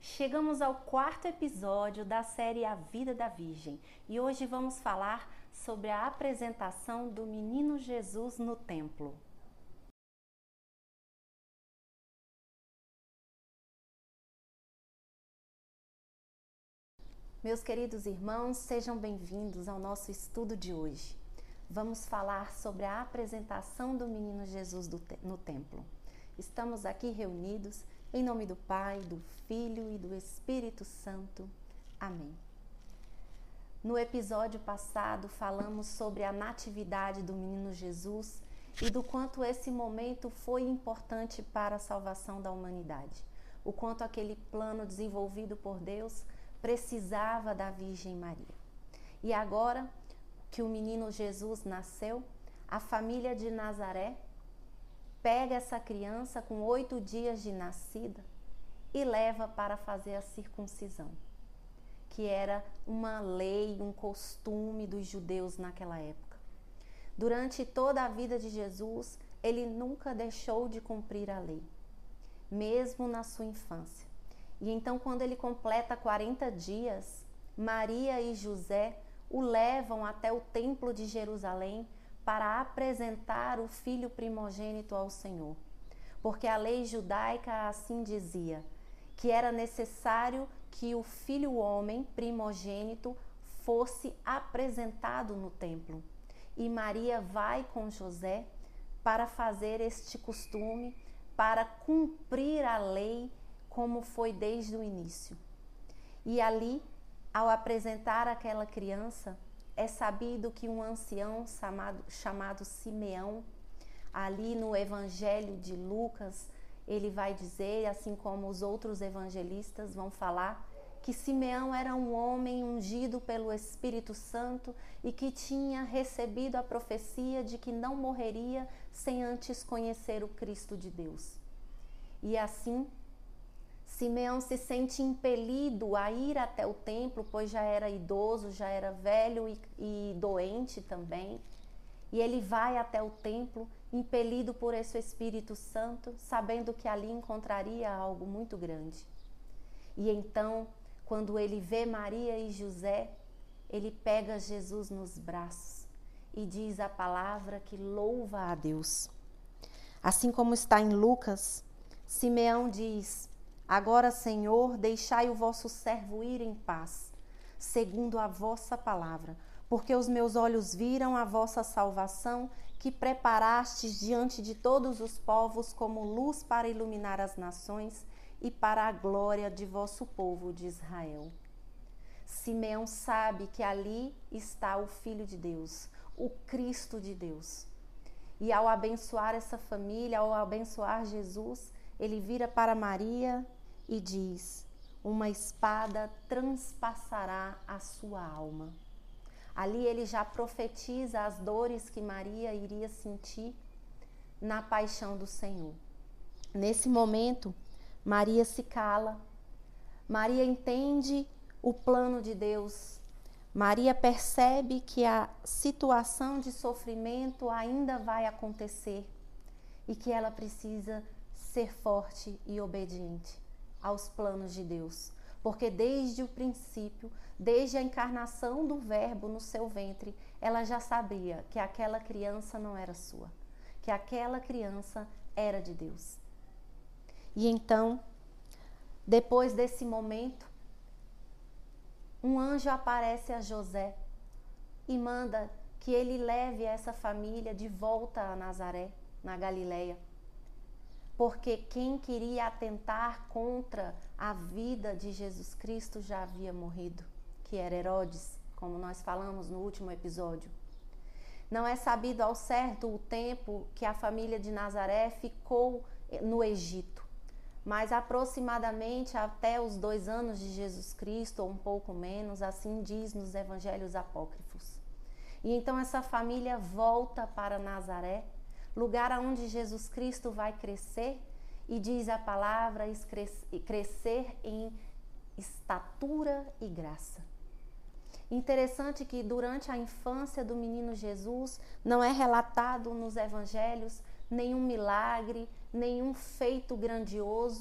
Chegamos ao quarto episódio da série A Vida da Virgem e hoje vamos falar sobre a apresentação do menino Jesus no templo. Meus queridos irmãos, sejam bem-vindos ao nosso estudo de hoje. Vamos falar sobre a apresentação do menino Jesus no templo. Estamos aqui reunidos em nome do Pai, do Filho e do Espírito Santo. Amém. No episódio passado falamos sobre a natividade do menino Jesus e do quanto esse momento foi importante para a salvação da humanidade. O quanto aquele plano desenvolvido por Deus precisava da Virgem Maria. E agora que o menino Jesus nasceu, a família de Nazaré pega essa criança com 8 dias de nascida e leva para fazer a circuncisão, que era uma lei, um costume dos judeus naquela época. Durante toda a vida de Jesus, ele nunca deixou de cumprir a lei, mesmo na sua infância. E então, quando ele completa 40 dias, Maria e José o levam até o templo de Jerusalém para apresentar o filho primogênito ao Senhor. Porque a lei judaica assim dizia, que era necessário que o filho homem primogênito fosse apresentado no templo. E Maria vai com José para fazer este costume, para cumprir a lei como foi desde o início. E ali, ao apresentar aquela criança, é sabido que um ancião chamado Simeão, ali no Evangelho de Lucas, ele vai dizer, assim como os outros evangelistas vão falar, que Simeão era um homem ungido pelo Espírito Santo e que tinha recebido a profecia de que não morreria sem antes conhecer o Cristo de Deus. E assim, Simeão se sente impelido a ir até o templo, pois já era idoso, já era velho e doente também. E ele vai até o templo, impelido por esse Espírito Santo, sabendo que ali encontraria algo muito grande. E então, quando ele vê Maria e José, ele pega Jesus nos braços e diz a palavra que louva a Deus. Assim como está em Lucas, Simeão diz: agora, Senhor, deixai o vosso servo ir em paz, segundo a vossa palavra, porque os meus olhos viram a vossa salvação, que preparastes diante de todos os povos como luz para iluminar as nações e para a glória de vosso povo de Israel. Simeão sabe que ali está o Filho de Deus, o Cristo de Deus. E ao abençoar essa família, ao abençoar Jesus, ele vira para Maria e diz: uma espada transpassará a sua alma. Ali ele já profetiza as dores que Maria iria sentir na paixão do Senhor. Nesse momento, Maria se cala. Maria entende o plano de Deus. Maria percebe que a situação de sofrimento ainda vai acontecer e que ela precisa ser forte e obediente aos planos de Deus, porque desde o princípio, desde a encarnação do Verbo no seu ventre, ela já sabia que aquela criança não era sua, que aquela criança era de Deus. E então, depois desse momento, um anjo aparece a José e manda que ele leve essa família de volta a Nazaré, na Galileia. Porque quem queria atentar contra a vida de Jesus Cristo já havia morrido, que era Herodes, como nós falamos no último episódio. Não é sabido ao certo o tempo que a família de Nazaré ficou no Egito, mas aproximadamente até os 2 anos de Jesus Cristo, ou um pouco menos, assim diz nos evangelhos apócrifos. E então essa família volta para Nazaré, lugar onde Jesus Cristo vai crescer, e diz a palavra crescer em estatura e graça. Interessante que durante a infância do menino Jesus não é relatado nos evangelhos nenhum milagre, nenhum feito grandioso,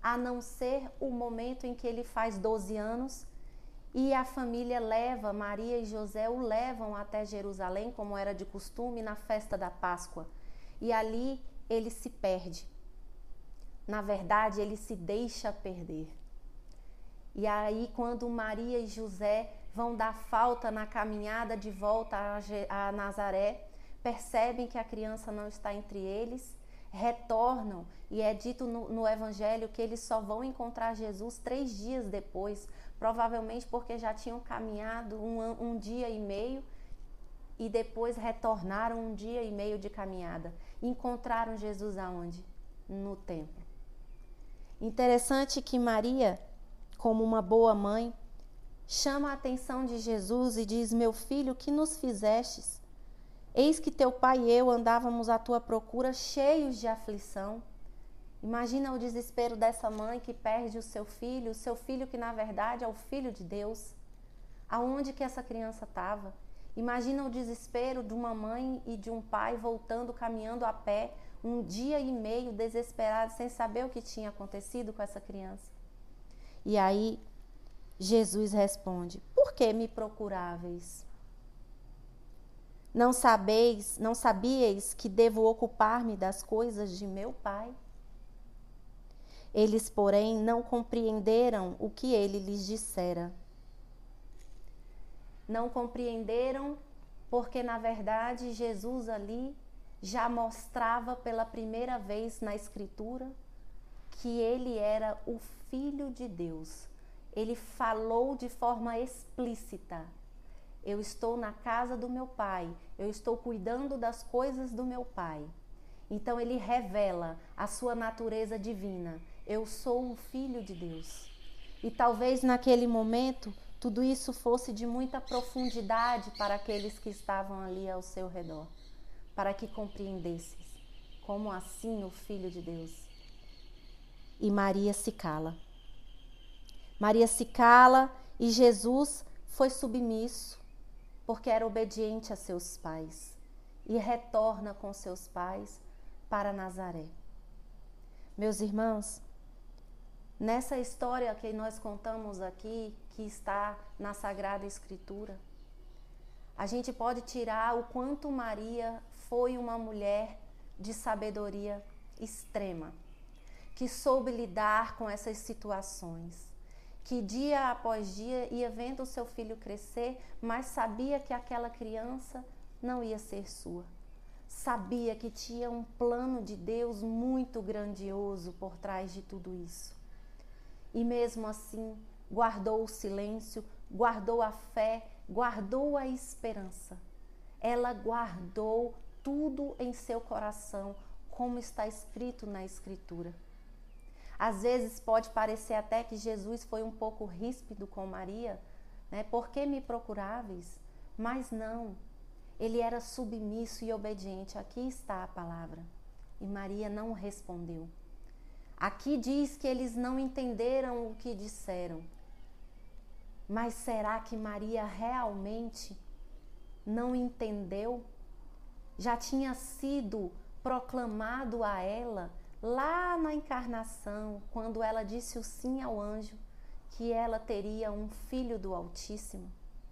a não ser o momento em que ele faz 12 anos e a família leva, Maria e José o levam até Jerusalém, como era de costume, na festa da Páscoa. E ali ele se perde. Na verdade, ele se deixa perder. E aí, quando Maria e José vão dar falta na caminhada de volta a Nazaré, percebem que a criança não está entre eles, retornam, e é dito no Evangelho que eles só vão encontrar Jesus 3 dias depois, provavelmente porque já tinham caminhado um dia e meio e depois retornaram 1 dia e meio de caminhada. Encontraram Jesus aonde? No templo. Interessante que Maria, como uma boa mãe, chama a atenção de Jesus e diz: meu filho, que nos fizestes? Eis que teu pai e eu andávamos à tua procura, cheios de aflição. Imagina o desespero dessa mãe que perde o seu filho que na verdade é o Filho de Deus. Aonde que essa criança estava? Imagina o desespero de uma mãe e de um pai voltando, caminhando a pé, 1 dia e meio, desesperado, sem saber o que tinha acontecido com essa criança. E aí Jesus responde: por que me procuráveis? Não sabíeis que devo ocupar-me das coisas de meu Pai? Eles, porém, não compreenderam o que ele lhes dissera. Não compreenderam porque, na verdade, Jesus ali já mostrava pela primeira vez na Escritura que ele era o Filho de Deus. Ele falou de forma explícita: eu estou na casa do meu Pai, eu estou cuidando das coisas do meu Pai. Então ele revela a sua natureza divina. Eu sou o Filho de Deus. E talvez naquele momento tudo isso fosse de muita profundidade para aqueles que estavam ali ao seu redor, para que compreendessem como assim o Filho de Deus. E Maria se cala. Maria se cala e Jesus foi submisso, porque era obediente a seus pais, e retorna com seus pais para Nazaré. Meus irmãos, nessa história que nós contamos aqui, que está na Sagrada Escritura, a gente pode tirar o quanto Maria foi uma mulher de sabedoria extrema, que soube lidar com essas situações, que dia após dia ia vendo o seu filho crescer, mas sabia que aquela criança não ia ser sua. Sabia que tinha um plano de Deus muito grandioso por trás de tudo isso. E mesmo assim, guardou o silêncio, guardou a fé, guardou a esperança. Ela guardou tudo em seu coração, como está escrito na Escritura. Às vezes pode parecer até que Jesus foi um pouco ríspido com Maria, né? Por que me procuráveis? Mas não, ele era submisso e obediente. Aqui está a palavra. E Maria não respondeu. Aqui diz que eles não entenderam o que disseram. Mas será que Maria realmente não entendeu? Já tinha sido proclamado a ela lá na encarnação, quando ela disse o sim ao anjo, que ela teria um filho do Altíssimo,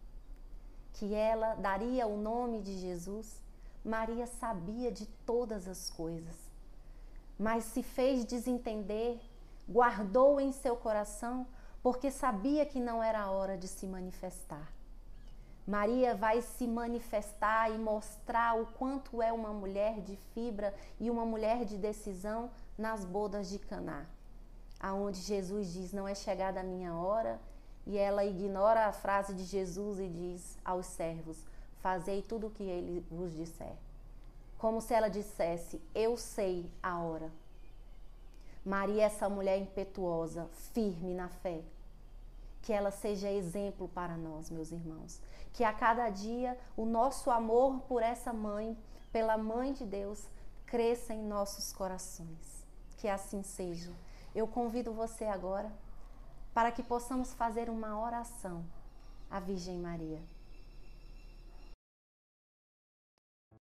que ela daria o nome de Jesus. Maria sabia de todas as coisas, mas se fez desentender, guardou em seu coração, porque sabia que não era a hora de se manifestar. Maria vai se manifestar e mostrar o quanto é uma mulher de fibra e uma mulher de decisão nas bodas de Caná, aonde Jesus diz: não é chegada a minha hora, e ela ignora a frase de Jesus e diz aos servos: fazei tudo o que ele vos disser. Como se ela dissesse: eu sei a hora. Maria é essa mulher impetuosa, firme na fé. Que ela seja exemplo para nós, meus irmãos. Que a cada dia o nosso amor por essa mãe, pela Mãe de Deus, cresça em nossos corações. Que assim seja. Eu convido você agora para que possamos fazer uma oração à Virgem Maria.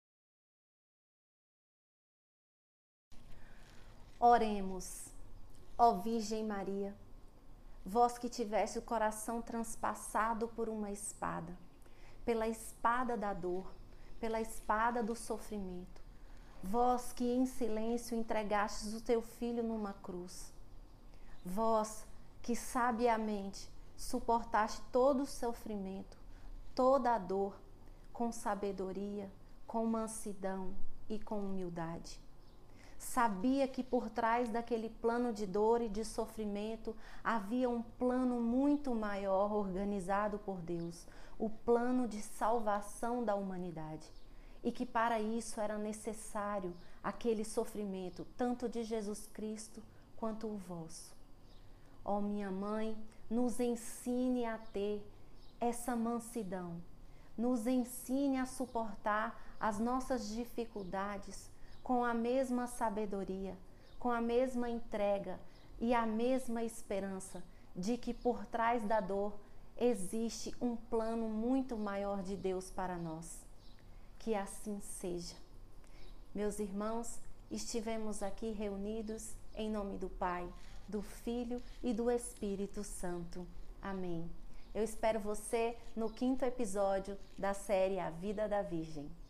Oremos. Ó Virgem Maria, vós que tiveste o coração transpassado por uma espada, pela espada da dor, pela espada do sofrimento, vós que em silêncio entregastes o teu filho numa cruz, vós que sabiamente suportaste todo o sofrimento, toda a dor, com sabedoria, com mansidão e com humildade. Sabia que por trás daquele plano de dor e de sofrimento havia um plano muito maior organizado por Deus, o plano de salvação da humanidade. E que para isso era necessário aquele sofrimento, tanto de Jesus Cristo quanto o vosso. Ó minha mãe, nos ensine a ter essa mansidão, nos ensine a suportar as nossas dificuldades com a mesma sabedoria, com a mesma entrega e a mesma esperança de que por trás da dor existe um plano muito maior de Deus para nós. Que assim seja. Meus irmãos, estivemos aqui reunidos em nome do Pai, do Filho e do Espírito Santo. Amém. Eu espero você no 5º episódio da série A Vida da Virgem.